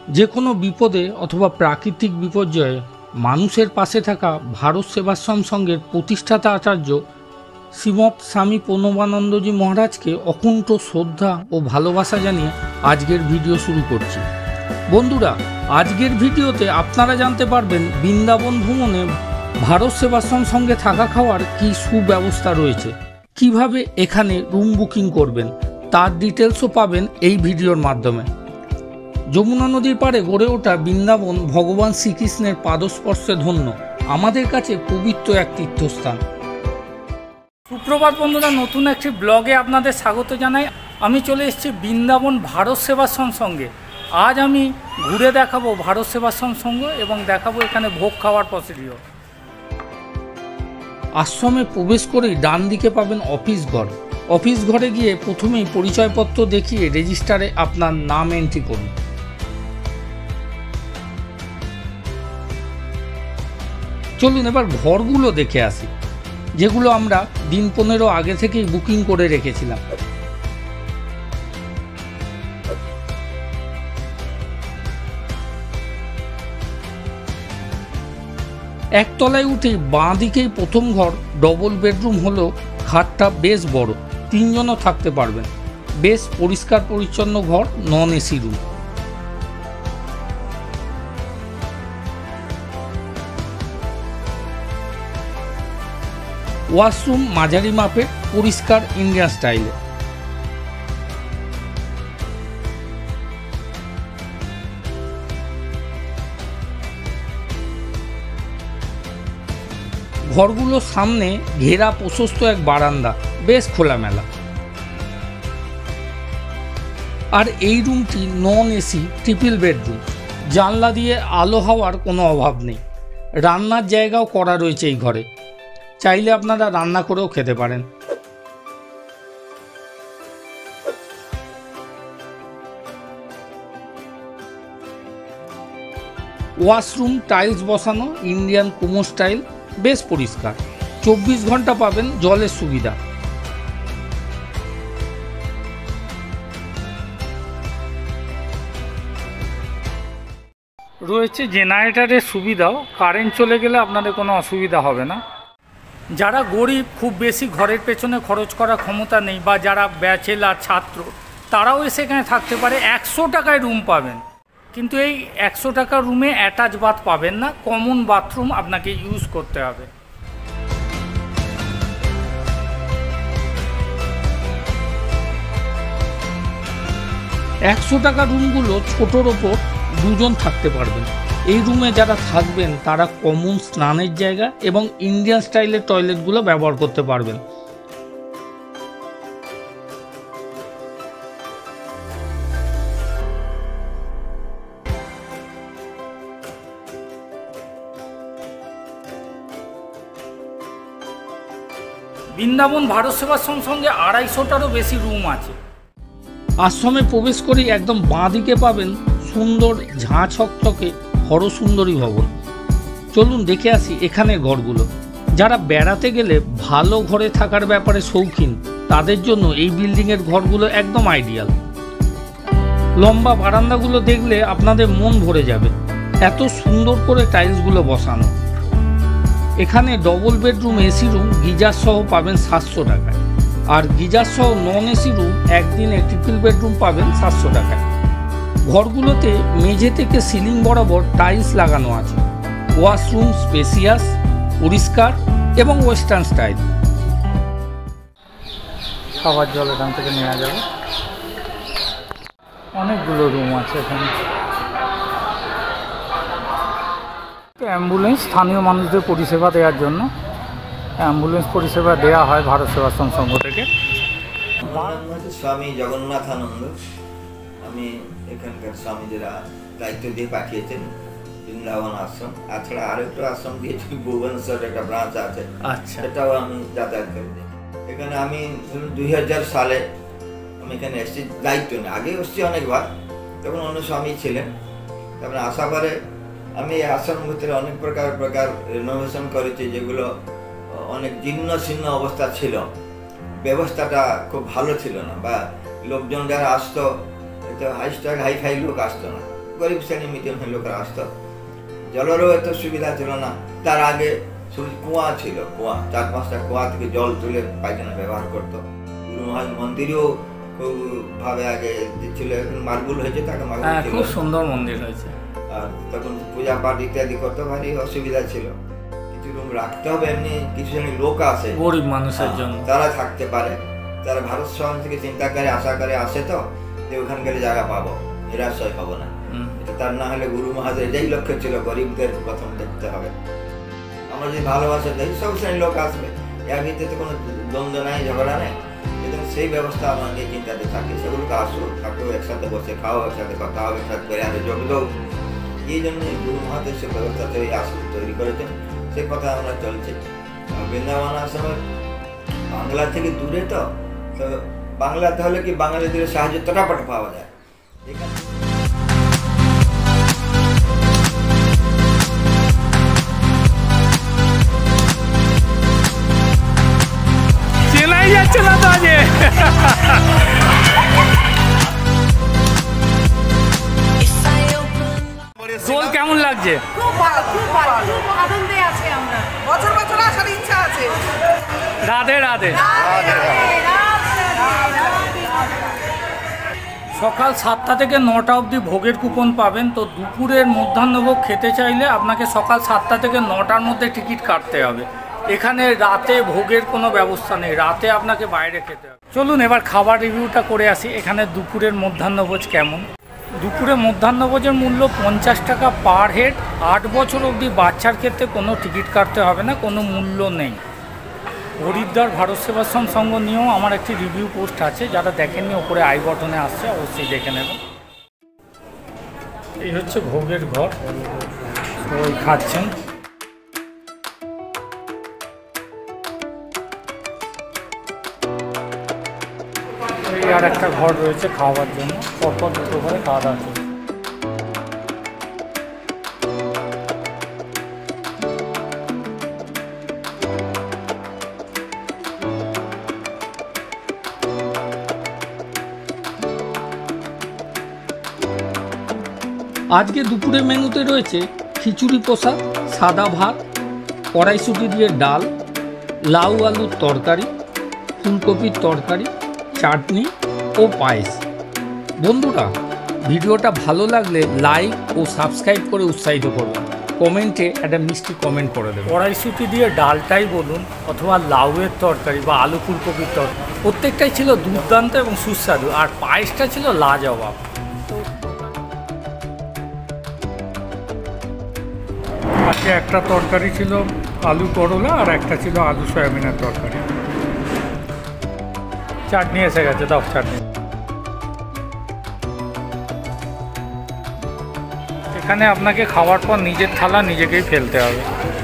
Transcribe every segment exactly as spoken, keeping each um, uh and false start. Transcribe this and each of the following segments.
যে কোনো বিপদে অথবা প্রাকৃতিক বিপর্যয়ে মানুষের পাশে থাকা ভারত সেবাশ্রম সংঘের প্রতিষ্ঠাতা আচার্য শ্রীমৎ স্বামী প্রণবানন্দজি মহারাজকে অকুণ্ঠ শ্রদ্ধা ও ভালোবাসা জানিয়ে আজকের ভিডিও শুরু করছি। বন্ধুরা, আজকের ভিডিওতে আপনারা জানতে পারবেন বৃন্দাবন ভ্রমণে ভারত সেবাশ্রম সঙ্গে থাকা খাওয়ার কী সুব্যবস্থা রয়েছে, কিভাবে এখানে রুম বুকিং করবেন তার ডিটেলসও পাবেন এই ভিডিওর মাধ্যমে। যমুনা নদীর পাড়ে গড়ে ওঠা বৃন্দাবন ভগবান শ্রীকৃষ্ণের পাদস্পর্শে ধন্য, আমাদের কাছে পবিত্র এক তীর্থস্থান। সুপ্রভাত বন্ধুরা, নতুন একটি ব্লগে আপনাদের স্বাগত জানাই। আমি চলে এসেছি বৃন্দাবন ভারত সেবাশ্রম সঙ্গে। আজ আমি ঘুরে দেখাবো ভারত সেবাশ্রম সঙ্গ এবং দেখাবো এখানে ভোগ খাওয়ার প্রসিডিওর। আশ্রমে প্রবেশ করেই ডান দিকে পাবেন অফিস ঘর। অফিস ঘরে গিয়ে প্রথমেই পরিচয়পত্র দেখিয়ে রেজিস্টারে আপনার নাম এন্ট্রি করুন। চলুন এবার ঘরগুলো দেখে আসি, যেগুলো আমরা দিন পনেরো আগে থেকেই বুকিং করে রেখেছিলাম। একতলায় উঠেই বাঁ দিকেই প্রথম ঘর, ডবল বেডরুম হলো। খাটটা বেশ বড়, তিনজনও থাকতে পারবেন। বেশ পরিষ্কার পরিচ্ছন্ন ঘর, নন এসি রুম। ওয়াশরুম মাঝারি মাপের, পরিষ্কার ইন্ডিয়ান স্টাইলে। ঘরগুলোর সামনে ঘেরা প্রশস্ত এক বারান্দা, বেশ খোলামেলা। আর এই রুমটি নন এসি ট্রিপল বেডরুম, জানলা দিয়ে আলো হাওয়ার কোনো অভাব নেই। রান্নার জায়গাও করা রয়েছে এই ঘরে, চাইলে আপনারা রান্না করেও খেতে পারেন। ওয়াশরুম টাইলস বসানো, ইন্ডিয়ান কুমো স্টাইল, বেশ পরিষ্কার। চব্বিশ ঘন্টা পাবেন জলের সুবিধা। রয়েছে জেনারেটরের সুবিধাও, কারেন্ট চলে গেলে আপনাদের কোনো অসুবিধা হবে না। যারা গরিব, খুব বেশি ঘরের পেছনে খরচ করার ক্ষমতা নেই, বা যারা ব্যাচেলার ছাত্র, তারাও এসে এখানে থাকতে পারে। একশো টাকায় রুম পাবেন, কিন্তু এই একশো টাকা রুমে অ্যাটাচ বাথ পাবেন না, কমন বাথরুম আপনাকে ইউজ করতে হবে। একশো টাকা রুমগুলো ছোটোর ওপর দুজন থাকতে পারবেন। এই রুমে যারা থাকবেন তারা কমন স্নানের জায়গা এবং ইন্ডিয়ান স্টাইলের টয়লেটগুলো ব্যবহার করতে পারবেন। বৃন্দাবন ভারত সেবাশ্রম সঙ্গে আড়াইশোটারও বেশি রুম আছে। আশ্রমে প্রবেশ করেই একদম বাঁ দিকে পাবেন সুন্দর ঝাঁ ছকছকে হরসুন্দরী ভবন। চলুন দেখে আসি এখানের ঘরগুলো। যারা বেড়াতে গেলে ভালো ঘরে থাকার ব্যাপারে শৌখিন, তাদের জন্য এই বিল্ডিংয়ের ঘরগুলো একদম আইডিয়াল। লম্বা বারান্দাগুলো দেখলে আপনাদের মন ভরে যাবে, এত সুন্দর করে টাইলসগুলো বসানো। এখানে double bedroom AC room geyser সহ পাবেন সাতশো টাকায়, আর গিজার সহ নন এসি রুম একদিনে ট্রিপল বেডরুম পাবেন সাতশো টাকায়। ঘরগুলোতে মেঝে থেকে সিলিং বরাবর টাইলস লাগানো আছে। ওয়াশরুম স্পেসিয়াস, পরিষ্কার এবং ওয়েস্টার্ন স্টাইল। খাবার জল এখান থেকে নেওয়া যাবে। অনেকগুলো রুম আছে এখানে। অ্যাম্বুলেন্স স্থানীয় মানুষদের পরিষেবা দেওয়ার জন্য অ্যাম্বুলেন্স পরিষেবা দেওয়া হয় ভারত সেবাশ্রম সংঘ থেকে। স্বামী জগন্নাথানন্দ, আমি এখানকার স্বামীদেরা দায়িত্ব দিয়ে পাঠিয়েছেন বৃন্দাবন আশ্রম। তাছাড়া আরো একটা আশ্রম দিয়েছি ভুবনেশ্বর, একটা ব্রাঞ্চ আছে, আচ্ছা, সেটাও আমি যাতায়াত করি। এখানে আমি দুই হাজার সালে আমি এখানে এসেছি দায়িত্ব নিয়ে। আগে এসেছি অনেকবার, তখন অন্য স্বামী ছিলেন। তারপরে আশা করে আমি এই আশ্রম ভিতরে অনেক প্রকার প্রকার রিনোভেশন করেছি, যেগুলো অনেক জীর্ণ শীর্ণ অবস্থা ছিল। ব্যবস্থাটা খুব ভালো ছিল না, বা লোকজন যারা আসতো, হাই স্টার হাই ফাই লোক আসতো না। গরিব শ্রেণী মিডিয়ামের লোকেরা আসতো। জলেরও এত সুবিধা ছিল না, তার আগে শুধু কুয়া ছিল, কুয়া চার পাঁচটা কুয়া থেকে জল তুলে পায়খানা ব্যবহার করতো। গুরু মহারাজ মন্দিরও খুব ভাবে আগে দিচ্ছিল, এখন মার্বল হয়েছে, তাকে মার্বল খুব সুন্দর মন্দির হয়েছে। আর তখন পূজা পাঠ ইত্যাদি করতে ভারী অসুবিধা ছিল, কিছু রুম রাখতে হবে, এমনি কিছু জন লোক আছে গরিব মানুষের জন্য, তারা থাকতে পারে, তারা ভারত সমাজ থেকে চিন্তা করে আশা করে আসে তো যে ওখান গেলে জায়গা পাবো, নিরাশয় হবো না। এটা তার না হলে গুরু মহারাজের এটাই লক্ষ্য ছিল, গরিবদের প্রথম দেখতে হবে। আমরা যদি ভালোবাসা দেই সব শ্রেণীর লোক আসবে, এর ভিত্তিতে কোনো দ্বন্দ্ব নাই, ঝগড়া নেই, কিন্তু সেই ব্যবস্থা আমাদের চিন্তাতে থাকে, সেগুলোকে আসো থাকেও, একসাথে বসে খাও, একসাথে কথা হবে, একসাথে করে আরে যোগ দাও। এই জন্য গুরু মহারাজ সে ব্যবস্থা তৈরি আসন তৈরি করেছেন, সে কথা আমরা চলছে। বৃন্দাবন আশ্রমের বাংলা থেকে দূরে, তো বাংলাতে হলে কি বাঙালিদের সাহায্য তটাপট পাওয়া যায়। এখানে চেনাই যাচ্ছে না তো আজ। দোল কেমন লাগছে? খুব ভালো, খুব ভালো, খুব আনন্দে আছি আমরা। বছর বছর আসার ইচ্ছা আছে। রাধে রাধে। সকাল সাতটা থেকে নটা অবধি ভোগের কুপন পাবেন। তো দুপুরের মধ্যাহ্নভোগ খেতে চাইলে আপনাকে সকাল সাতটা থেকে নটার মধ্যে টিকিট কাটতে হবে। এখানে রাতে ভোগের কোনো ব্যবস্থা নেই, রাতে আপনাকে বাইরে খেতে হবে। চলুন এবার খাবার রিভিউটা করে আসি। এখানে দুপুরের মধ্যাহ্নভোজ কেমন। দুপুরে মধ্যাহ্নভোজের মূল্য পঞ্চাশ টাকা পার হেড। আট বছর অবধি বাচ্চার ক্ষেত্রে কোনো টিকিট কাটতে হবে না, কোনো মূল্য নেই। হরিদ্বার ভারত সেবাশ্রম সংঘ নিয়েও আমার একটি রিভিউ পোস্ট আছে, যারা দেখেননি ওপরে আই বটনে আসছে, অবশ্যই দেখে নেবেন। এই হচ্ছে ভোগের ঘর, সবাই খাচ্ছেন। এই আর একটা ঘর রয়েছে খাওয়ার জন্য, পরপর দুটো ঘরে খাওয়া দাওয়া চলছে। আজকে দুপুরে মেনুতে রয়েছে খিচুড়ি কষা, সাদা ভাত, কড়াইশুঁটি দিয়ে ডাল, লাউ আলুর তরকারি, ফুলকপির তরকারি, চাটনি ও পায়েস। বন্ধুরা, ভিডিওটা ভালো লাগলে লাইক ও সাবস্ক্রাইব করে উৎসাহিত করবেন। কমেন্টে একটা মিষ্টি কমেন্ট করে দেবেন। কড়াইশুঁটি দিয়ে ডালটাই বলুন অথবা লাউয়ের তরকারি বা আলু ফুলকপির তরকারি, প্রত্যেকটাই ছিল দুর্দান্ত এবং সুস্বাদু। আর পায়েসটা ছিল লাজবাব। আজকে একটা তরকারি ছিল আলু করলা আর একটা ছিল আলু সয়াবিনের তরকারি। চাটনি এসে গেছে, দাও চাটনি। এখানে আপনাকে খাওয়ার পর নিজের থালা নিজেকেই ফেলতে হবে।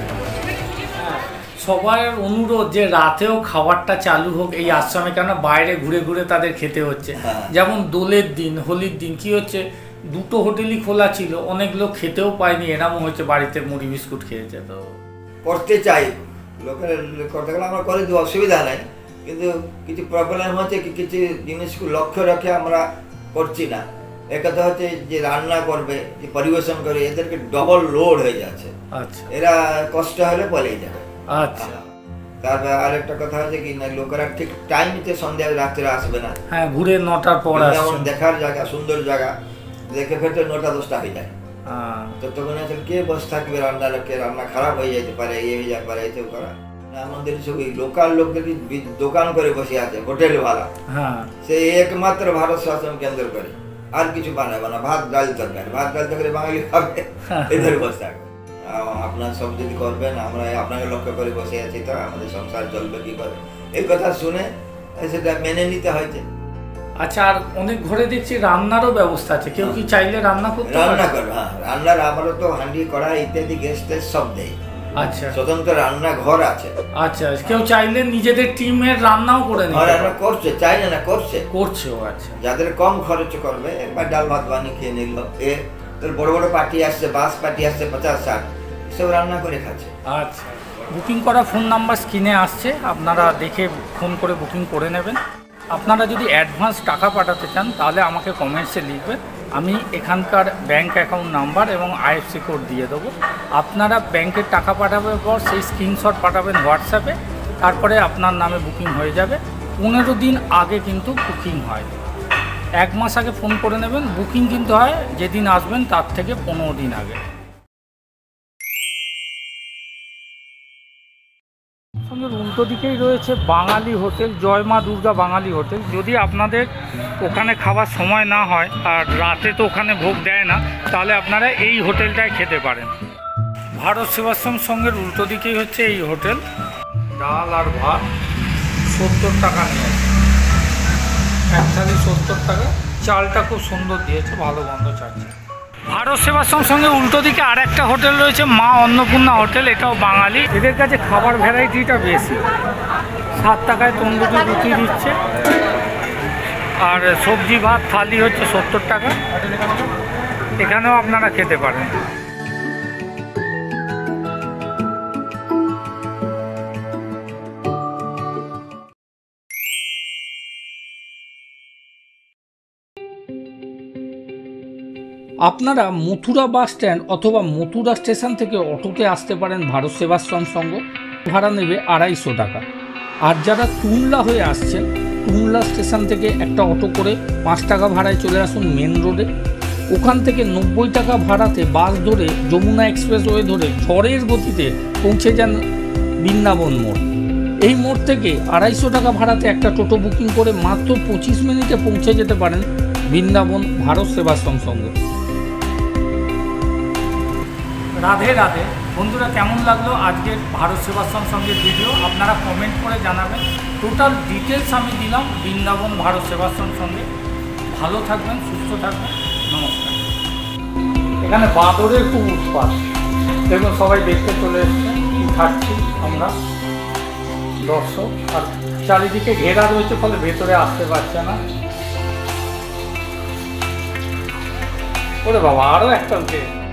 সবার অনুরোধ যে রাতেও খাবারটা চালু হোক এই আশ্রমে, কেন বাইরে ঘুরে ঘুরে তাদের খেতে হচ্ছে। যেমন দোলের দিন, হোলির দিন কি হচ্ছে, দুটো হোটেলই খোলা ছিল, অনেক লোক খেতেও পায়নি, এরকম হচ্ছে বাড়িতে মুড়ি বিস্কুট খেয়েছে। তো করতে চাই, লোকের করতে গেলে আমরা করে দিই, অসুবিধা নাই, কিন্তু কিছু প্রবলেম হচ্ছে কি কিছু জিনিসকে লক্ষ্য রেখে আমরা করছি না। একথা হচ্ছে যে রান্না করবে, যে পরিবেশন করে, এদেরকে ডবল লোড হয়ে যাচ্ছে। আচ্ছা, এরা কষ্ট হলে পালিয়ে যাবে। আচ্ছা, তারপর আরেকটা কথা হচ্ছে কি না, লোকেরা ঠিক টাইমতে সন্ধ্যা রাত্রে আসবে না। হ্যাঁ, ঘুরে নটার পর যেমন দেখার জায়গা, সুন্দর জায়গা দেখে ফেরতে নটা দশটা হয়ে যায়। তো তখন আসলে কে বসে থাকবে, রান্না লোকে রান্না খারাপ হয়ে যেতে পারে, ইয়ে হয়ে যেতে পারে, এইসব করা। আমাদের সব লোকাল লোকদের দোকান করে বসে আছে, হোটেল ভাড়া, সে একমাত্র ভারত শাসন কেন্দ্র করে, আর কিছু বানাবে না। ভাত ডাল তরকারি, ভাত ডাল তরকারি বাঙালি খাবে, এদের বসে থাকবে। আপনার সব যদি করবেন, আমরা আপনাকে লক্ষ্য করে বসে আছি, তো আমাদের সংসার চলবে কি করে, এই কথা শুনে সেটা মেনে নিতে হয়েছে। আচ্ছা, আর অনেক ঘরে দেখছি রান্নারও ব্যবস্থা আছে, কেউ কি চাইলে রান্না করতে রান্না করবে? হ্যাঁ, রান্নার আমারও তো হান্ডি কড়াই ইত্যাদি গ্যাস ট্যাস সব দেয়। আচ্ছা, স্বতন্ত্র রান্না ঘর আছে। আচ্ছা, কেউ চাইলে নিজেদের টিমের রান্নাও করে নিতে পারে। রান্না করছে, চাইলে না করছে, করছে। আচ্ছা, যাদের কম খরচ করবে একবার ডাল ভাত বানিয়ে খেয়ে নিল। এ তোর বড় বড় পার্টি আসছে, বাস পার্টি আসছে পঞ্চাশ ষাট, সব রান্না করে খাচ্ছে। আচ্ছা, বুকিং করা ফোন নাম্বার স্ক্রিনে আসছে, আপনারা দেখে ফোন করে বুকিং করে নেবেন। আপনারা যদি অ্যাডভান্স টাকা পাঠাতে চান তাহলে আমাকে কমেন্টসে লিখবেন, আমি এখানকার ব্যাঙ্ক অ্যাকাউন্ট নাম্বার এবং আইএফসি কোড দিয়ে দেবো। আপনারা ব্যাংকের টাকা পাঠাবার পর সেই স্ক্রিনশট পাঠাবেন হোয়াটসঅ্যাপে, তারপরে আপনার নামে বুকিং হয়ে যাবে। পনেরো দিন আগে কিন্তু বুকিং হয়, এক মাস আগে ফোন করে নেবেন। বুকিং কিন্তু হয় যেদিন আসবেন তার থেকে পনেরো দিন আগে। সঙ্গে উল্টো দিকেই রয়েছে বাঙালি হোটেল, জয় মা দুর্গা বাঙালি হোটেল। যদি আপনাদের ওখানে খাবার সময় না হয় আর রাতে তো ওখানে ভোগ দেয় না, তাহলে আপনারা এই হোটেলটায় খেতে পারেন। ভারত সেবাশ্রম সঙ্গের উল্টো দিকেই হচ্ছে এই হোটেল। ডাল আর ভাত সত্তর টাকা নিয়েছে, এক থালি সত্তর টাকা। চালটা খুব সুন্দর দিয়েছে, ভালো গন্ধ চালটা। ভারত সেবাশ্রম সঙ্গে উল্টো দিকে আর একটা হোটেল রয়েছে মা অন্নপূর্ণা হোটেল, এটাও বাঙালি। এদের কাছে খাবার ভ্যারাইটিটা বেশি, সাত টাকায় তন্দুরি রুটি দিচ্ছে, আর সবজি ভাত থালি হচ্ছে সত্তর টাকা। এখানেও আপনারা খেতে পারেন। আপনারা মথুরা বাস স্ট্যান্ড অথবা মথুরা স্টেশন থেকে অটোতে আসতে পারেন ভারত সেবাশ্রম সংঘ। ভাড়া নেবে আড়াইশো টাকা। আর যারা টুমলা হয়ে আসছেন, টুমলা স্টেশন থেকে একটা অটো করে পাঁচ টাকা ভাড়ায় চলে আসুন মেন রোডে। ওখান থেকে নব্বই টাকা ভাড়াতে বাস ধরে যমুনা এক্সপ্রেসওয়ে ধরে ঝড়ের গতিতে পৌঁছে যান বৃন্দাবন মোড়। এই মোড় থেকে আড়াইশো টাকা ভাড়াতে একটা টোটো বুকিং করে মাত্র পঁচিশ মিনিটে পৌঁছে যেতে পারেন বৃন্দাবন ভারত সেবাশ্রম সংঘ। রাধে রাধে বন্ধুরা, কেমন লাগলো আজকের ভারত সেবাশ্রম সংঘের ভিডিও আপনারা কমেন্ট করে জানাবেন। টোটাল ডিটেলস আমি দিলাম বৃন্দাবন ভারত সেবাশ্রম সঙ্গে। ভালো থাকবেন, সুস্থ থাকবেন, নমস্কার। এখানে বাঁদরের খুব উৎপাত, দেখুন সবাই দেখতে চলে এসছে। থাকছি আমরা দর্শক, আর চারিদিকে ঘেরা রয়েছে, ফলে ভেতরে আসতে পারছে না। ওরে বাবা, আরও একটা উঠে